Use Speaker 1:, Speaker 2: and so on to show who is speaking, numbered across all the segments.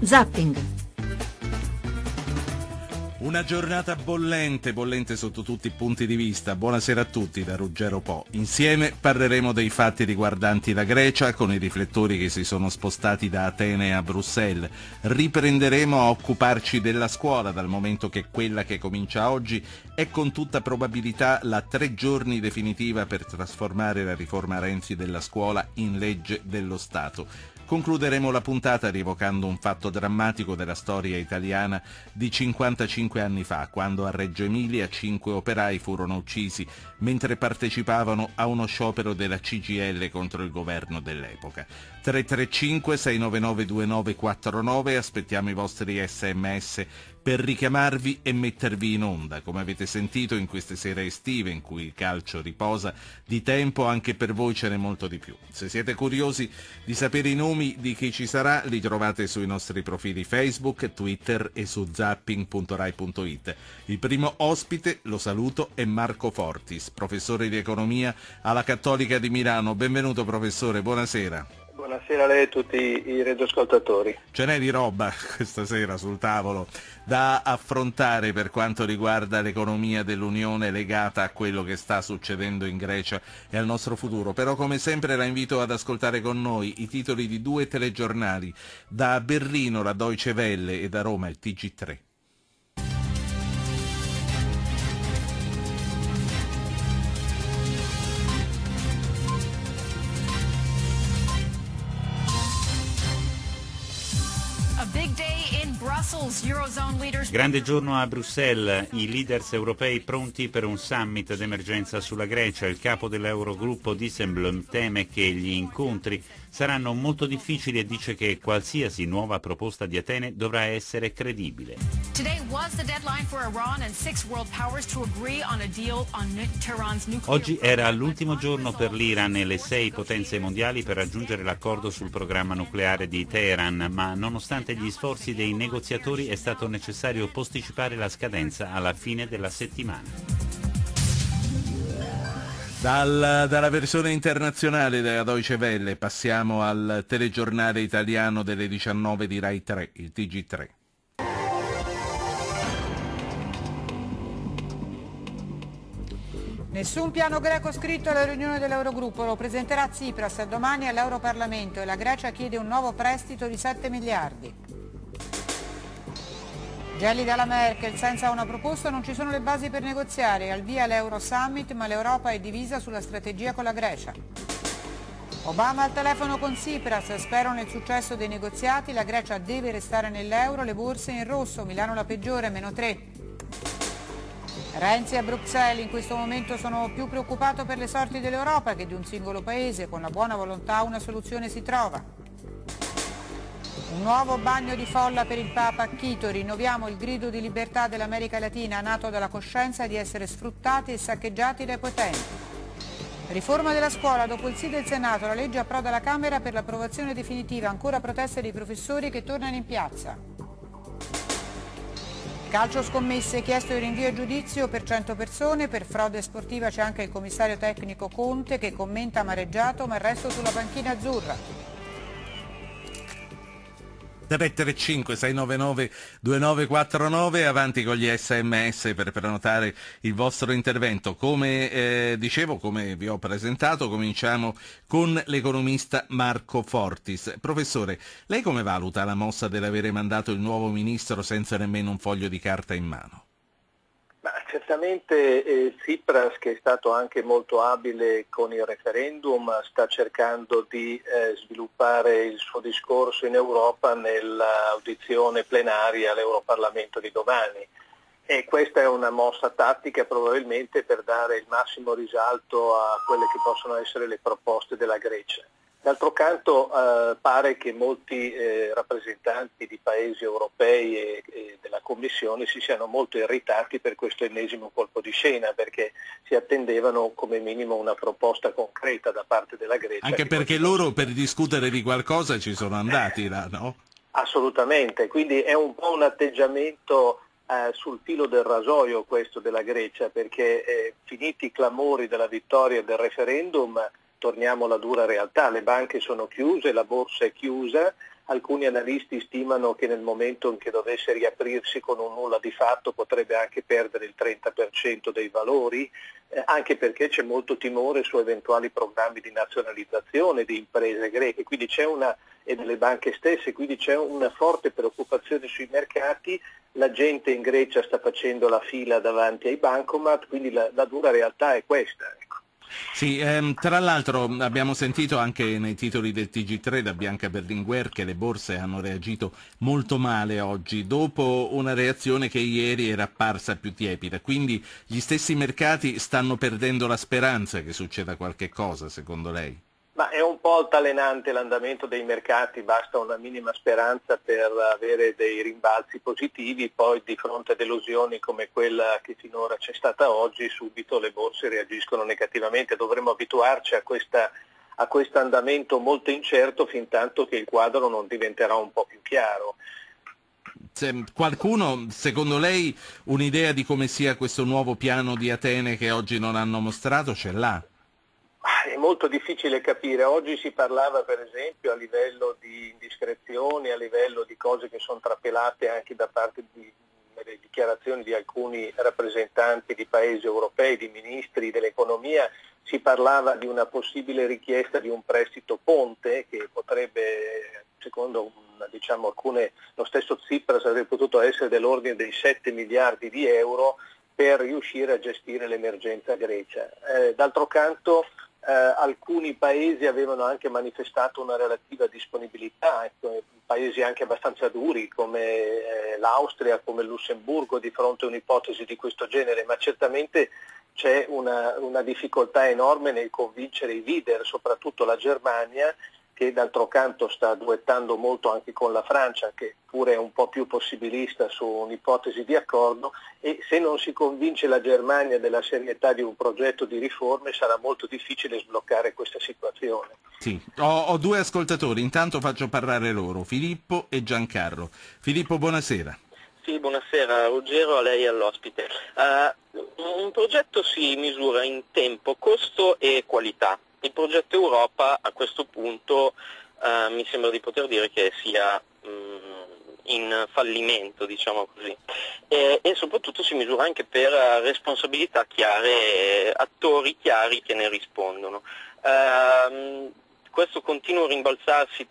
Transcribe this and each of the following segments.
Speaker 1: Zapping.
Speaker 2: Una giornata bollente sotto tutti i punti di vista. Buonasera a tutti da Ruggero Po. Insieme parleremo dei fatti riguardanti la Grecia, con i riflettori che si sono spostati da Atene a Bruxelles. Riprenderemo a occuparci della scuola, dal momento che quella che comincia oggi è con tutta probabilità la 3 giorni definitiva per trasformare la riforma Renzi della scuola in legge dello Stato. Concluderemo la puntata rievocando un fatto drammatico della storia italiana di 55 anni fa, quando a Reggio Emilia 5 operai furono uccisi mentre partecipavano a uno sciopero della CGIL contro il governo dell'epoca. 335 699 2949, aspettiamo i vostri SMS per richiamarvi e mettervi in onda. Come avete sentito, in queste sere estive in cui il calcio riposa, di tempo anche per voi ce n'è molto di più. Se siete curiosi di sapere i nomi di chi ci sarà, li trovate sui nostri profili Facebook, Twitter e su zapping.rai.it. Il primo ospite, lo saluto, è Marco Fortis, professore di economia alla Cattolica di Milano. Benvenuto professore, buonasera.
Speaker 3: Buonasera a lei e a tutti i radioascoltatori.
Speaker 2: Ce n'è di roba questa sera sul tavolo da affrontare per quanto riguarda l'economia dell'Unione legata a quello che sta succedendo in Grecia e al nostro futuro. Però come sempre la invito ad ascoltare con noi i titoli di 2 telegiornali. Da Berlino la Deutsche Welle e da Roma il TG3.
Speaker 4: Grande giorno a Bruxelles, i leaders europei pronti per un summit d'emergenza sulla Grecia. Il capo dell'Eurogruppo Dijsselbloem teme che gli incontri saranno molto difficili e dice che qualsiasi nuova proposta di Atene dovrà essere credibile. Oggi era l'ultimo giorno per l'Iran e le 6 potenze mondiali per raggiungere l'accordo sul programma nucleare di Teheran, ma nonostante gli sforzi dei negoziatori è stato necessario posticipare la scadenza alla fine della settimana.
Speaker 2: Dalla versione internazionale della Deutsche Welle passiamo al telegiornale italiano delle 19 di Rai 3, il TG3.
Speaker 5: Nessun piano greco scritto alla riunione dell'Eurogruppo, lo presenterà Tsipras domani all'Europarlamento e la Grecia chiede un nuovo prestito di 7 miliardi. Gelida la Merkel, senza una proposta non ci sono le basi per negoziare, al via l'Euro Summit ma l'Europa è divisa sulla strategia con la Grecia. Obama al telefono con Tsipras, spero nel successo dei negoziati, la Grecia deve restare nell'euro, le borse in rosso, Milano la peggiore, -3. Renzi a Bruxelles, in questo momento sono più preoccupato per le sorti dell'Europa che di un singolo paese, con la buona volontà una soluzione si trova. Un nuovo bagno di folla per il Papa a Quito, rinnoviamo il grido di libertà dell'America Latina, nato dalla coscienza di essere sfruttati e saccheggiati dai potenti. Riforma della scuola, dopo il sì del Senato, la legge approda alla Camera per l'approvazione definitiva, ancora proteste dei professori che tornano in piazza. Calcio scommesse, chiesto il rinvio a giudizio per 100 persone, per frode sportiva c'è anche il commissario tecnico Conte che commenta amareggiato ma il resto sulla panchina azzurra.
Speaker 2: 335 699 2949, avanti con gli SMS per prenotare il vostro intervento. Come dicevo, come vi ho presentato, cominciamo con l'economista Marco Fortis. Professore, lei come valuta la mossa dell'avere mandato il nuovo ministro senza nemmeno un foglio di carta in mano?
Speaker 3: Certamente Tsipras, che è stato anche molto abile con il referendum, sta cercando di sviluppare il suo discorso in Europa nell'audizione plenaria all'Europarlamento di domani. E questa è una mossa tattica probabilmente per dare il massimo risalto a quelle che possono essere le proposte della Grecia. D'altro canto pare che molti rappresentanti di paesi europei e della Commissione si siano molto irritati per questo ennesimo colpo di scena, perché si attendevano come minimo una proposta concreta da parte della Grecia.
Speaker 2: Anche perché loro per discutere di qualcosa ci sono andati là, no?
Speaker 3: Assolutamente, quindi è un po' un atteggiamento sul filo del rasoio questo della Grecia, perché finiti i clamori della vittoria del referendum torniamo alla dura realtà, le banche sono chiuse, la borsa è chiusa, alcuni analisti stimano che nel momento in che dovesse riaprirsi con un nulla di fatto potrebbe anche perdere il 30% dei valori, anche perché c'è molto timore su eventuali programmi di nazionalizzazione di imprese greche, quindi e delle banche stesse, quindi c'è una forte preoccupazione sui mercati. La gente in Grecia sta facendo la fila davanti ai bancomat, quindi la dura realtà è questa. Ecco.
Speaker 2: Sì, tra l'altro abbiamo sentito anche nei titoli del TG3 da Bianca Berlinguer che le borse hanno reagito molto male oggi, dopo una reazione che ieri era apparsa più tiepida, quindi gli stessi mercati stanno perdendo la speranza che succeda qualche cosa, secondo lei?
Speaker 3: Ma è un po' altalenante l'andamento dei mercati, basta una minima speranza per avere dei rimbalzi positivi, poi di fronte a delusioni come quella che finora c'è stata oggi, subito le borse reagiscono negativamente. Dovremmo abituarci a questo andamento molto incerto fin tanto che il quadro non diventerà un po' più chiaro.
Speaker 2: Qualcuno, secondo lei, un'idea di come sia questo nuovo piano di Atene che oggi non hanno mostrato ce l'ha?
Speaker 3: È molto difficile capire, oggi si parlava per esempio a livello di indiscrezioni, a livello di cose che sono trapelate anche da parte delle dichiarazioni di alcuni rappresentanti di paesi europei, di ministri dell'economia, si parlava di una possibile richiesta di un prestito ponte che potrebbe, secondo lo stesso Tsipras avrebbe potuto essere dell'ordine dei 7 miliardi di euro per riuscire a gestire l'emergenza Grecia. D'altro canto alcuni paesi avevano anche manifestato una relativa disponibilità, paesi anche abbastanza duri come l'Austria, come il Lussemburgo di fronte a un'ipotesi di questo genere, ma certamente c'è una difficoltà enorme nel convincere i leader, soprattutto la Germania, che d'altro canto sta duettando molto anche con la Francia, che pure è un po' più possibilista su un'ipotesi di accordo, e se non si convince la Germania della serietà di un progetto di riforme sarà molto difficile sbloccare questa situazione.
Speaker 2: Sì, ho due ascoltatori, intanto faccio parlare loro, Filippo e Giancarlo. Filippo, buonasera.
Speaker 1: Sì, buonasera Ruggero, a lei e all'ospite. Un progetto si misura in tempo, costo e qualità. Il progetto Europa a questo punto mi sembra di poter dire che sia in fallimento, diciamo così, e soprattutto si misura anche per responsabilità chiare, attori chiari che ne rispondono. Questo continuo rimbalzarsi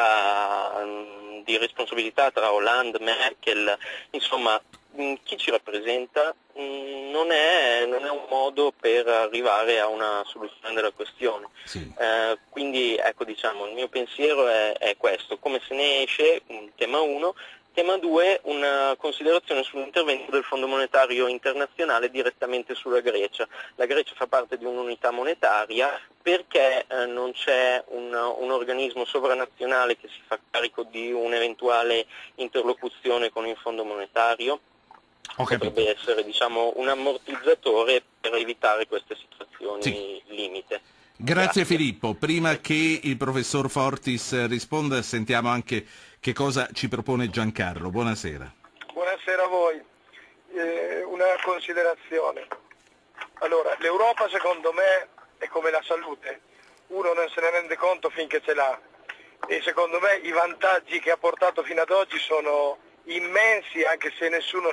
Speaker 1: di responsabilità tra Hollande, Merkel, insomma chi ci rappresenta non è un modo per arrivare a una soluzione della questione.
Speaker 2: Sì.
Speaker 1: Quindi ecco, diciamo, il mio pensiero è questo: come se ne esce, tema 1. Tema 2, una considerazione sull'intervento del Fondo Monetario Internazionale direttamente sulla Grecia. La Grecia fa parte di un'unità monetaria, perché non c'è un organismo sovranazionale che si fa carico di un'eventuale interlocuzione con il Fondo Monetario? Potrebbe essere, diciamo, un ammortizzatore per evitare queste situazioni limite.
Speaker 2: Grazie Filippo. Prima che il professor Fortis risponda, sentiamo anche che cosa ci propone Giancarlo. Buonasera.
Speaker 6: Buonasera a voi. Una considerazione. Allora, l'Europa secondo me è come la salute. Uno non se ne rende conto finché ce l'ha. E secondo me i vantaggi che ha portato fino ad oggi sono immensi, anche se nessuno,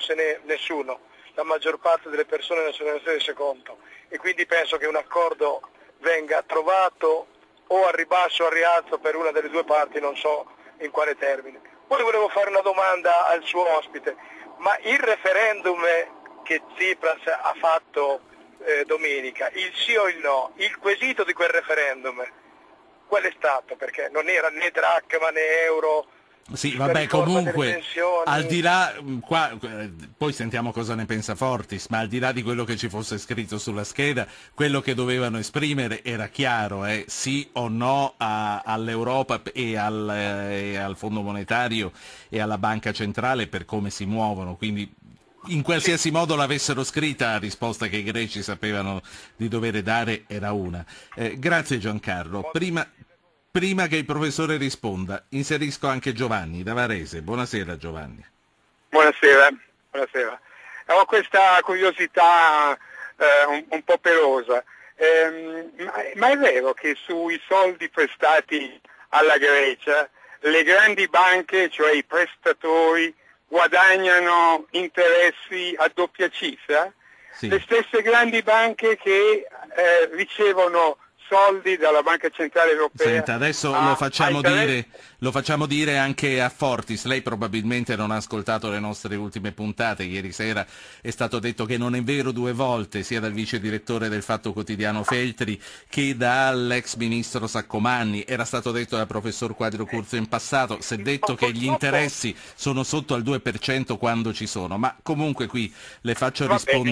Speaker 6: la maggior parte delle persone non se ne rende conto, e quindi penso che un accordo venga trovato o al ribasso o al rialzo per una delle due parti, non so in quale termine. Poi volevo fare una domanda al suo ospite: ma il referendum che Tsipras ha fatto domenica, il sì o il no, il quesito di quel referendum qual è stato? Perché non era né dracma né euro.
Speaker 2: Sì, vabbè, comunque, al di là, qua, poi sentiamo cosa ne pensa Fortis, ma al di là di quello che ci fosse scritto sulla scheda, quello che dovevano esprimere era chiaro, sì o no all'Europa e al Fondo Monetario e alla Banca Centrale per come si muovono, quindi in qualsiasi modo l'avessero scritta, la risposta che i greci sapevano di dover dare era una. Grazie Giancarlo. Prima che il professore risponda, inserisco anche Giovanni da Varese. Buonasera Giovanni.
Speaker 7: Buonasera. Ho questa curiosità un po' pelosa. Ma è vero che sui soldi prestati alla Grecia le grandi banche, cioè i prestatori, guadagnano interessi a doppia cifra?
Speaker 2: Sì.
Speaker 7: Le stesse grandi banche che ricevono soldi dalla Banca Centrale Europea.
Speaker 2: Senta, adesso lo facciamo dire anche a Fortis. Lei probabilmente non ha ascoltato le nostre ultime puntate. Ieri sera è stato detto che non è vero 2 volte, sia dal vice direttore del Fatto Quotidiano Feltri che dall'ex ministro Saccomanni. Era stato detto dal professor Quadrio Curzio in passato. Si è detto che gli interessi sono sotto al 2% quando ci sono. Ma comunque qui le faccio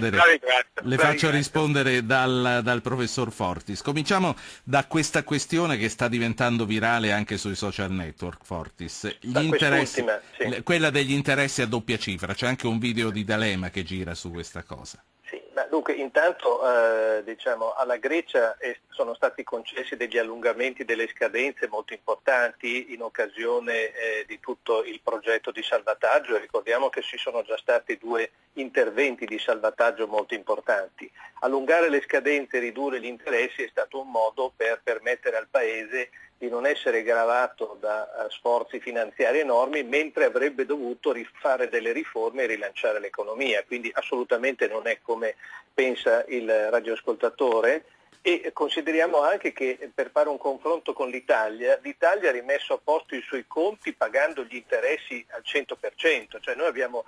Speaker 2: rispondere dal professor Fortis. Cominciamo da questa questione che sta diventando virale anche sui social network, Fortis. Quella degli interessi a doppia cifra. C'è anche un video di D'Alema che gira su questa cosa.
Speaker 3: Sì, dunque intanto alla Grecia sono stati concessi degli allungamenti delle scadenze molto importanti in occasione di tutto il progetto di salvataggio, e ricordiamo che ci sono già stati 2 interventi di salvataggio molto importanti. Allungare le scadenze e ridurre gli interessi è stato un modo per permettere al Paese di non essere gravato da sforzi finanziari enormi, mentre avrebbe dovuto rifare delle riforme e rilanciare l'economia. Quindi assolutamente non è come pensa il radioascoltatore, e consideriamo anche che, per fare un confronto con l'Italia ha rimesso a posto i suoi conti pagando gli interessi al 100%, cioè noi abbiamo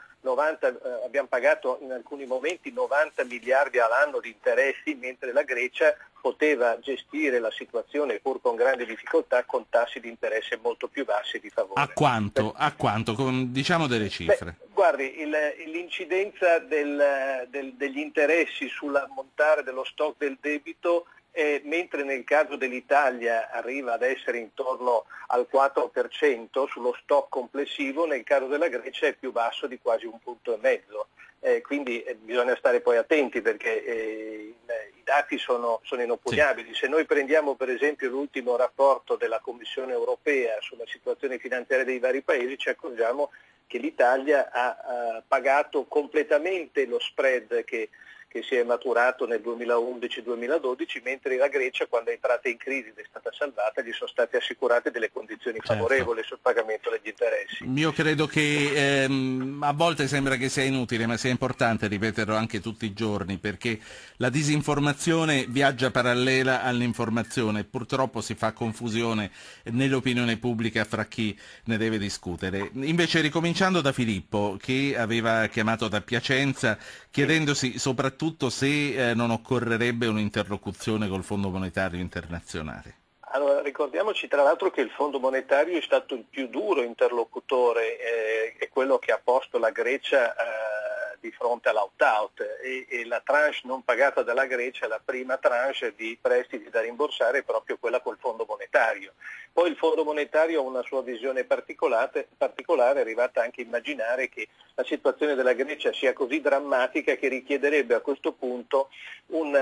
Speaker 3: pagato in alcuni momenti 90 miliardi all'anno di interessi, mentre la Grecia poteva gestire la situazione, pur con grandi difficoltà, con tassi di interesse molto più bassi e di favore.
Speaker 2: A quanto? Diciamo delle cifre.
Speaker 3: Guardi, l'incidenza degli interessi sull'ammontare dello stock del debito, mentre nel caso dell'Italia arriva ad essere intorno al 4% sullo stock complessivo, nel caso della Grecia è più basso di quasi 1,5 punti. Quindi bisogna stare poi attenti, perché i dati sono inoppugnabili. Sì. Se noi prendiamo per esempio l'ultimo rapporto della Commissione Europea sulla situazione finanziaria dei vari paesi, ci accorgiamo che l'Italia ha pagato completamente lo spread che si è maturato nel 2011-2012, mentre la Grecia, quando è entrata in crisi ed è stata salvata, gli sono state assicurate delle condizioni favorevoli sul pagamento degli interessi.
Speaker 2: Io credo che a volte sembra che sia inutile, ma sia importante ripeterlo anche tutti i giorni, perché la disinformazione viaggia parallela all'informazione e purtroppo si fa confusione nell'opinione pubblica fra chi ne deve discutere. Invece, ricominciando da Filippo, che aveva chiamato da Piacenza chiedendosi soprattutto se non occorrerebbe un'interlocuzione col Fondo Monetario Internazionale.
Speaker 3: Allora, ricordiamoci tra l'altro che il Fondo Monetario è stato il più duro interlocutore, è quello che ha posto la Grecia di fronte all'opt-out, e la tranche non pagata dalla Grecia, la prima tranche di prestiti da rimborsare, è proprio quella col Fondo Monetario. Poi il Fondo Monetario ha una sua visione particolare, è arrivata anche a immaginare che la situazione della Grecia sia così drammatica che richiederebbe a questo punto un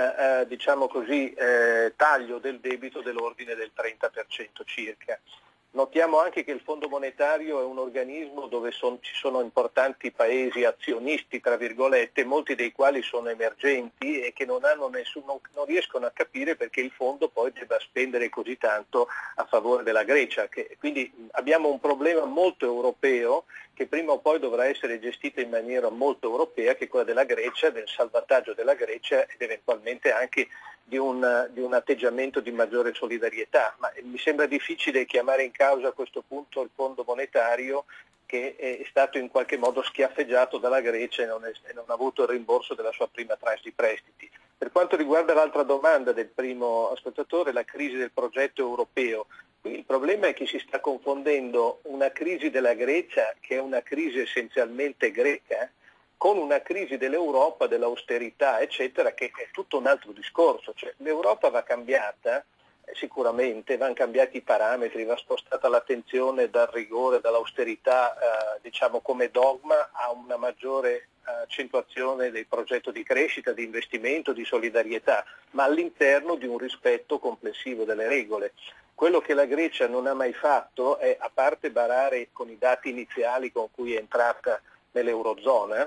Speaker 3: taglio del debito dell'ordine del 30% circa. Notiamo anche che il Fondo Monetario è un organismo dove ci sono importanti paesi azionisti, tra virgolette, molti dei quali sono emergenti e che non riescono a capire perché il fondo poi debba spendere così tanto a favore della Grecia. Quindi abbiamo un problema molto europeo che prima o poi dovrà essere gestito in maniera molto europea, che è quella della Grecia, del salvataggio della Grecia ed eventualmente anche di un atteggiamento di maggiore solidarietà, ma mi sembra difficile chiamare in causa a questo punto il Fondo Monetario, che è stato in qualche modo schiaffeggiato dalla Grecia e non ha avuto il rimborso della sua prima tranche di prestiti. Per quanto riguarda l'altra domanda del primo ascoltatore, la crisi del progetto europeo, qui il problema è che si sta confondendo una crisi della Grecia, che è una crisi essenzialmente greca, con una crisi dell'Europa, dell'austerità, eccetera, che è tutto un altro discorso. Cioè, l'Europa va cambiata, sicuramente, vanno cambiati i parametri, va spostata l'attenzione dal rigore, dall'austerità, come dogma, a una maggiore accentuazione del progetto di crescita, di investimento, di solidarietà, ma all'interno di un rispetto complessivo delle regole. Quello che la Grecia non ha mai fatto è, a parte barare con i dati iniziali con cui è entrata nell'Eurozona,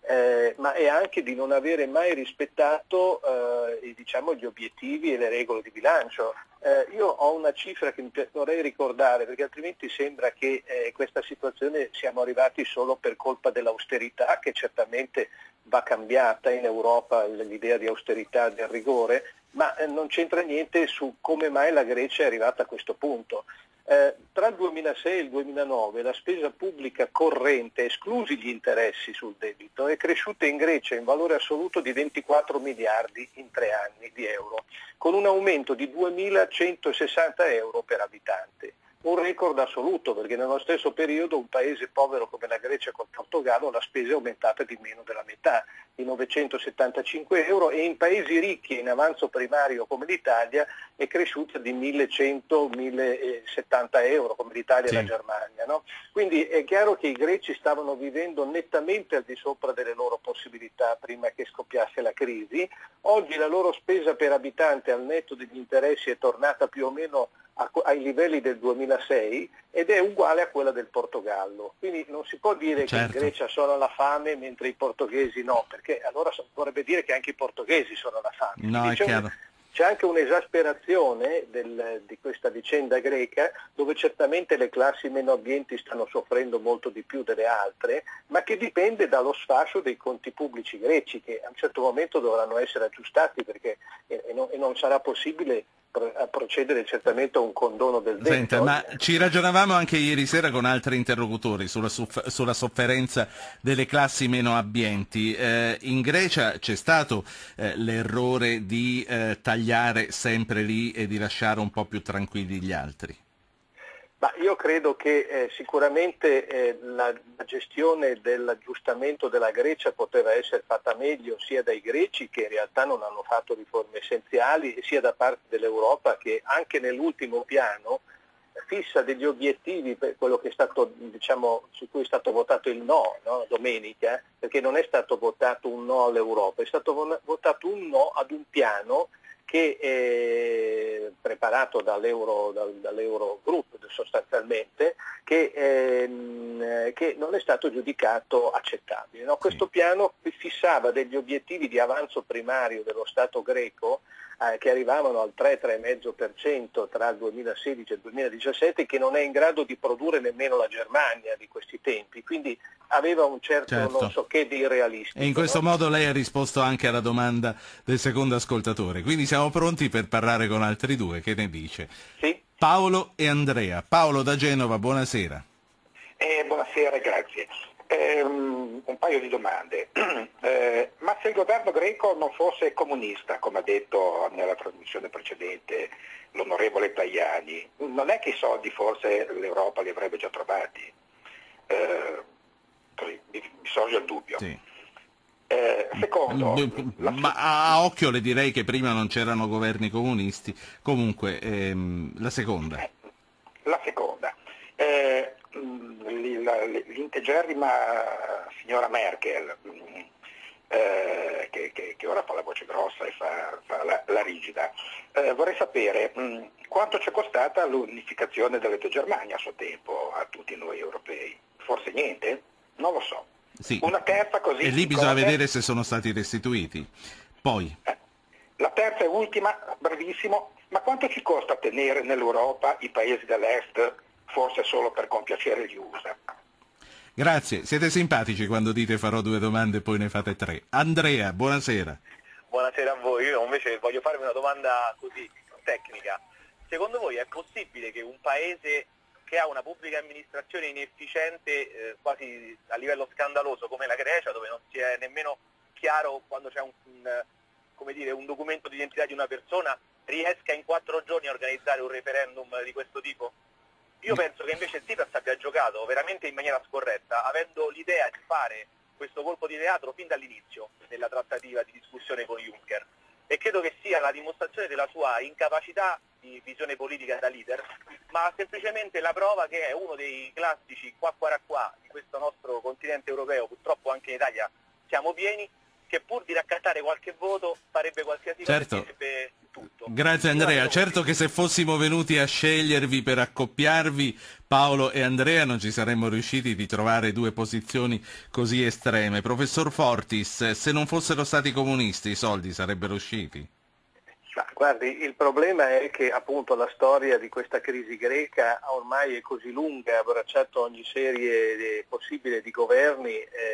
Speaker 3: ma è anche di non avere mai rispettato diciamo, gli obiettivi e le regole di bilancio. Io ho una cifra che vorrei ricordare, perché altrimenti sembra che questa situazione siamo arrivati solo per colpa dell'austerità, che certamente va cambiata in Europa, l'idea di austerità, del rigore, ma non c'entra niente su come mai la Grecia è arrivata a questo punto. Tra il 2006 e il 2009 la spesa pubblica corrente, esclusi gli interessi sul debito, è cresciuta in Grecia in valore assoluto di 24 miliardi in 3 anni di euro, con un aumento di 2.160 euro per abitante. Un record assoluto, perché nello stesso periodo un paese povero come la Grecia col Portogallo la spesa è aumentata di meno della metà, di 975 euro, e in paesi ricchi e in avanzo primario come l'Italia è cresciuta di 1.100-1.070 euro come l'Italia e la Germania. No? Quindi è chiaro che i greci stavano vivendo nettamente al di sopra delle loro possibilità prima che scoppiasse la crisi. Oggi la loro spesa per abitante al netto degli interessi è tornata più o meno ai livelli del 2006 ed è uguale a quella del Portogallo. Quindi non si può dire che in Grecia sono alla fame mentre i portoghesi no, perché allora vorrebbe dire che anche i portoghesi sono alla fame.
Speaker 2: No, è chiaro.
Speaker 3: C'è anche un'esasperazione di questa vicenda greca, dove certamente le classi meno abbienti stanno soffrendo molto di più delle altre, ma che dipende dallo sfascio dei conti pubblici greci, che a un certo momento dovranno essere aggiustati, perché non sarà possibile procedere certamente a un condono del debito.
Speaker 2: Senta, ma ci ragionavamo anche ieri sera con altri interlocutori sulla sofferenza delle classi meno abbienti. In Grecia c'è stato l'errore di tagliare sempre lì e di lasciare un po' più tranquilli gli altri?
Speaker 3: Ma io credo che sicuramente la gestione dell'aggiustamento della Grecia poteva essere fatta meglio sia dai greci, che in realtà non hanno fatto riforme essenziali, sia da parte dell'Europa, che anche nell'ultimo piano fissa degli obiettivi per quello che è stato, diciamo, su cui è stato votato il no, domenica, perché non è stato votato un no all'Europa, è stato votato un no ad un piano che è preparato dall'Eurogroup sostanzialmente, che non è stato giudicato accettabile. No? Questo piano fissava degli obiettivi di avanzo primario dello Stato greco che arrivavano al 3-3,5% tra il 2016 e il 2017, che non è in grado di produrre nemmeno la Germania di questi tempi, quindi aveva un certo non so che di irrealistico.
Speaker 2: E in questo modo lei ha risposto anche alla domanda del secondo ascoltatore, quindi siamo pronti per parlare con altri due, che ne dice?
Speaker 3: Sì.
Speaker 2: Paolo e Andrea. Paolo da Genova, buonasera.
Speaker 8: Buonasera, grazie. Un paio di domande. Ma se il governo greco non fosse comunista, come ha detto nella trasmissione precedente l'onorevole Tajani, non è che i soldi forse l'Europa li avrebbe già trovati? Così, mi sorge il dubbio.
Speaker 2: Sì.
Speaker 8: Secondo,
Speaker 2: ma a occhio le direi che prima non c'erano governi comunisti. Comunque, la seconda.
Speaker 8: La seconda. L'integerrima signora Merkel, che ora fa la voce grossa e fa la rigida, vorrei sapere quanto ci è costata l'unificazione delle due Germanie a suo tempo a tutti noi europei. Forse niente? Non lo so.
Speaker 2: Sì.
Speaker 8: Una terza così.
Speaker 2: E lì bisogna vedere se sono stati restituiti. Poi.
Speaker 8: La terza e ultima, brevissimo, ma quanto ci costa tenere nell'Europa i paesi dell'Est, forse solo per compiacere gli USA?
Speaker 2: Grazie, siete simpatici quando dite farò due domande e poi ne fate tre. Andrea, buonasera.
Speaker 9: Buonasera a voi, io invece voglio farvi una domanda così tecnica. Secondo voi è possibile che un paese che ha una pubblica amministrazione inefficiente quasi a livello scandaloso come la Grecia, dove non si è nemmeno chiaro quando c'è un documento di identità di una persona, riesca in 4 giorni a organizzare un referendum di questo tipo? Io penso che invece Tsipras abbia giocato veramente in maniera scorretta, avendo l'idea di fare questo colpo di teatro fin dall'inizio nella trattativa di discussione con Juncker, e credo che sia la dimostrazione della sua incapacità di visione politica da leader, ma semplicemente la prova che è uno dei classici qua di questo nostro continente europeo, purtroppo anche in Italia siamo pieni, che pur di raccattare qualche voto farebbe qualsiasi cosa e tutto.
Speaker 2: Grazie Andrea, certo che se fossimo venuti a scegliervi per accoppiarvi, Paolo e Andrea, non ci saremmo riusciti di trovare due posizioni così estreme. Professor Fortis, se non fossero stati comunisti i soldi sarebbero usciti?
Speaker 3: Ma, guardi, il problema è che appunto la storia di questa crisi greca ormai è così lunga, ha abbracciato ogni serie possibile di governi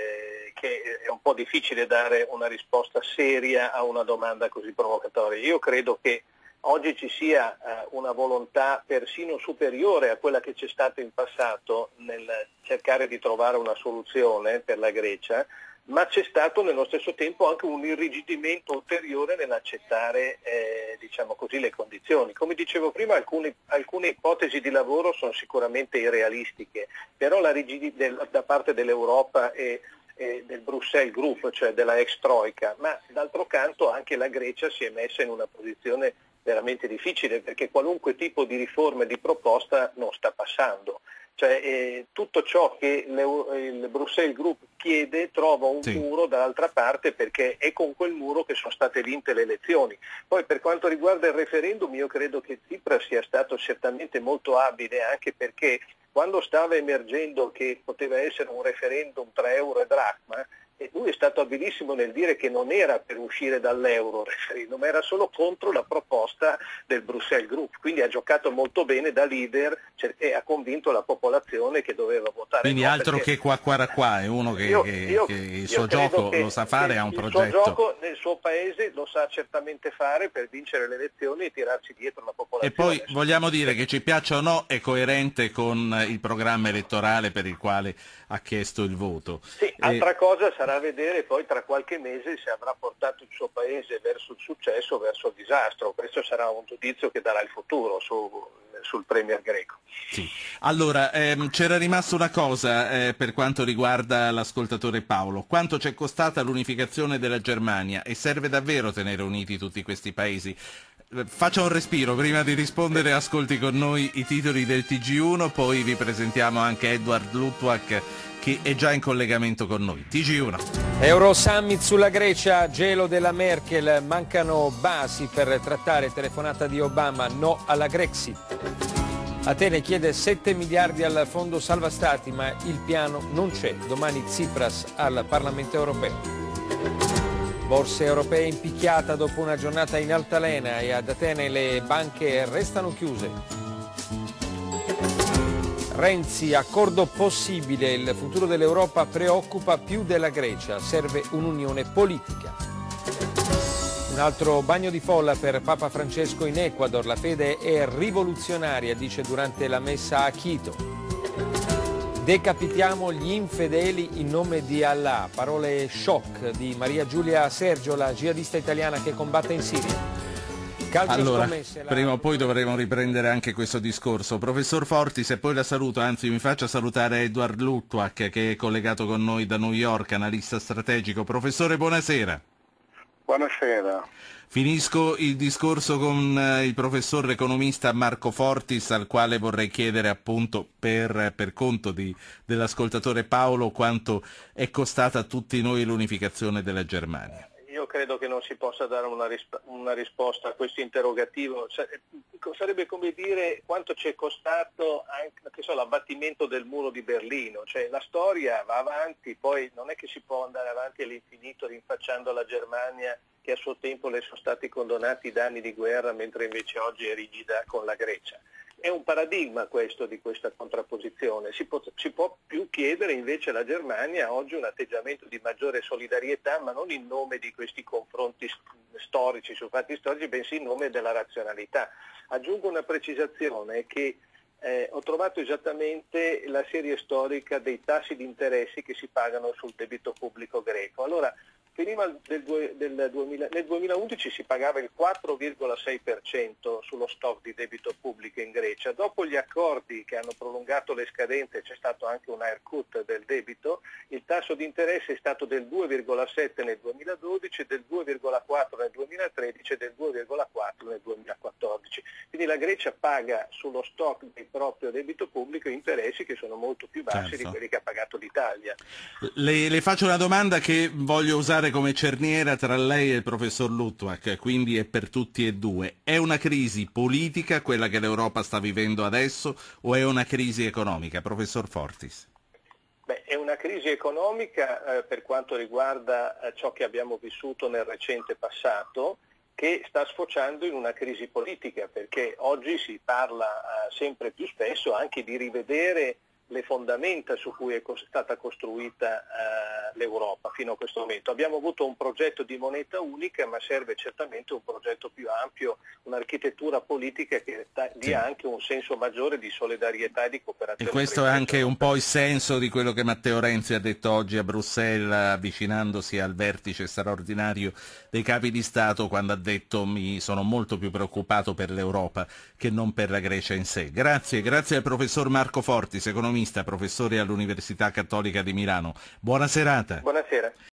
Speaker 3: che è un po' difficile dare una risposta seria a una domanda così provocatoria. Io credo che oggi ci sia una volontà persino superiore a quella che c'è stata in passato nel cercare di trovare una soluzione per la Grecia, ma c'è stato nello stesso tempo anche un irrigidimento ulteriore nell'accettare diciamo così, le condizioni. Come dicevo prima, alcune ipotesi di lavoro sono sicuramente irrealistiche, però la rigidità da parte dell'Europa e del Bruxelles Group, cioè della ex Troika, ma d'altro canto anche la Grecia si è messa in una posizione veramente difficile, perché qualunque tipo di riforma e di proposta non sta passando. Cioè, tutto ciò che il Bruxelles Group chiede trova un muro dall'altra parte, perché è con quel muro che sono state vinte le elezioni. Poi per quanto riguarda il referendum, io credo che Tsipras sia stato certamente molto abile, anche perché quando stava emergendo che poteva essere un referendum tra euro e dracma, e lui è stato abilissimo nel dire che non era per uscire dall'euro il referendum, era solo contro la proposta del Bruxelles Group, quindi ha giocato molto bene da leader e ha convinto la popolazione che doveva votare.
Speaker 2: Quindi
Speaker 3: no,
Speaker 2: altro che qua, è uno che il suo gioco lo sa fare, ha un progetto.
Speaker 3: Il suo gioco nel suo paese lo sa certamente fare per vincere le elezioni e tirarci dietro la popolazione.
Speaker 2: E poi vogliamo dire che ci piaccia o no, è coerente con il programma elettorale per il quale ha chiesto il voto.
Speaker 3: Sì, altra cosa sarà vedere poi tra qualche mese se avrà portato il suo paese verso il successo o verso il disastro. Questo sarà un giudizio che darà il futuro sul premier greco.
Speaker 2: Sì. Allora, c'era rimasta una cosa per quanto riguarda l'ascoltatore Paolo. Quanto c'è costata l'unificazione della Germania e serve davvero tenere uniti tutti questi paesi? Faccia un respiro prima di rispondere, ascolti con noi i titoli del TG1, poi vi presentiamo anche Edward Luttwak che è già in collegamento con noi. TG1.
Speaker 10: Euro Summit sulla Grecia, gelo della Merkel, mancano basi per trattare, telefonata di Obama, no alla Grexit. Atene chiede 7 miliardi al fondo salva stati, ma il piano non c'è. Domani Tsipras al Parlamento europeo. Borse europee in picchiata dopo una giornata in altalena e ad Atene le banche restano chiuse. Renzi, accordo possibile, il futuro dell'Europa preoccupa più della Grecia, serve un'unione politica. Un altro bagno di folla per Papa Francesco in Ecuador, la fede è rivoluzionaria, dice durante la messa a Quito. Decapitiamo gli infedeli in nome di Allah, parole shock di Maria Giulia Sergio, la jihadista italiana che combatte in Siria.
Speaker 2: Allora, prima o poi dovremo riprendere anche questo discorso. Professor Fortis, e poi la saluto, anzi mi faccia salutare Edward Luttwak che è collegato con noi da New York, analista strategico. Professore, buonasera.
Speaker 11: Buonasera.
Speaker 2: Finisco il discorso con il professor economista Marco Fortis, al quale vorrei chiedere appunto per conto dell'ascoltatore Paolo quanto è costata a tutti noi l'unificazione della Germania.
Speaker 3: Io credo che non si possa dare una risposta a questo interrogativo. Sarebbe come dire quanto ci è costato anche l'abbattimento del muro di Berlino. Cioè, la storia va avanti, poi non è che si può andare avanti all'infinito rinfacciando la Germania che a suo tempo le sono stati condonati i danni di guerra, mentre invece oggi è rigida con la Grecia. È un paradigma questo di questa contrapposizione. Si può più chiedere invece alla Germania oggi un atteggiamento di maggiore solidarietà, ma non in nome di questi confronti storici su fatti storici, bensì in nome della razionalità. Aggiungo una precisazione che ho trovato esattamente la serie storica dei tassi di interessi che si pagano sul debito pubblico greco. Allora, prima nel 2011 si pagava il 4,6% sullo stock di debito pubblico in Grecia. Dopo gli accordi che hanno prolungato le scadenze, c'è stato anche un haircut del debito, il tasso di interesse è stato del 2,7 nel 2012, del 2,4 nel 2013 e del 2,4 nel 2014. Quindi la Grecia paga sullo stock del proprio debito pubblico interessi che sono molto più bassi di quelli che ha pagato l'Italia.
Speaker 2: Le faccio una domanda che voglio usare appare come cerniera tra lei e il professor Luttwak, quindi è per tutti e due. È una crisi politica quella che l'Europa sta vivendo adesso o è una crisi economica? Professor Fortis.
Speaker 3: Beh, è una crisi economica per quanto riguarda ciò che abbiamo vissuto nel recente passato, che sta sfociando in una crisi politica, perché oggi si parla sempre più spesso anche di rivedere le fondamenta su cui è stata costruita l'Europa fino a questo momento. Abbiamo avuto un progetto di moneta unica, ma serve certamente un progetto più ampio, un'architettura politica che dia anche un senso maggiore di solidarietà e di cooperazione.
Speaker 2: E questo è anche un po' il senso di quello che Matteo Renzi ha detto oggi a Bruxelles, avvicinandosi al vertice straordinario dei capi di Stato, quando ha detto: mi sono molto più preoccupato per l'Europa che non per la Grecia in sé. Grazie al professor Marco Fortis, economista, professore all'Università Cattolica di Milano. Buona serata.
Speaker 3: Buonasera.